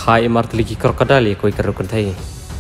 thai martliki krokodil koi kerukun thai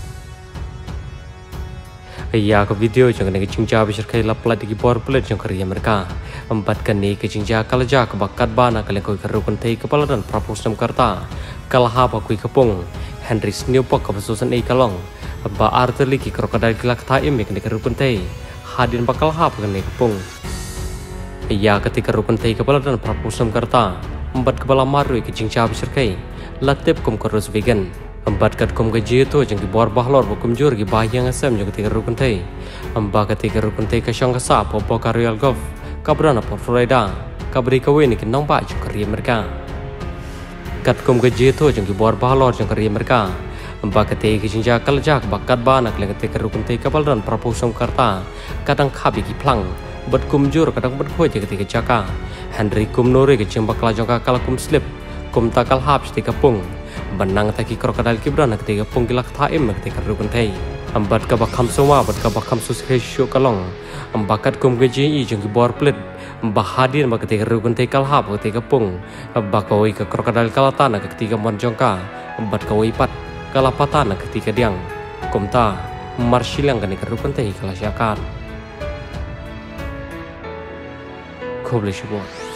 ya ko video jang ne cingja bisir kai lapla di bor plate jang kari mereka empat kani ke cingja kalja ke bakat bana kali koi kerukun thai kepala dan prapusam karta kalha ba koi kepung Henry Snewpok ke pesusan kalong ba arteliki krokodil kilak thai mek ne kerukun thai hadin bakal hap kani kepung ya ketika rukun thai kepala dan prapusam karta empat kepala maru ke cingja bisir kai latip kum kurus vegan empat kat kum gaji itu jeng di bawah bahlor bukum jur di bahayang asam jeng ketika rukun thai empat ketika rukun thai ke syang kasa popo karyal golf kabrana por Florida kabri kawin ke nampak jeng kerja mereka kat kum gaji itu jeng di bawah bahlor jeng kerja mereka empat ketika jinja kaljak bakat banak leng ketika rukun thai kapal dan prapusam karta kadang kabi ki plang bet kum jur kadang bet khoi ketika jaka Henry kum nore ke jeng bakal jangka kala kum slip kum takal hap ketika pung benang taki krokodil kibran ketika pung gilak thaim ketika rukun thai ambat ka bakham soma bat ka bakham sus resho kalong ambakat kum gaji i jeng bor plit bahadir ba ketika rukun thai kal hap ketika pung bakoi ke krokodil kalatana ketika mon jongka ambat ka pat kalapatana ketika diang kumta marsilang ketika rukun thai kala syakat Koble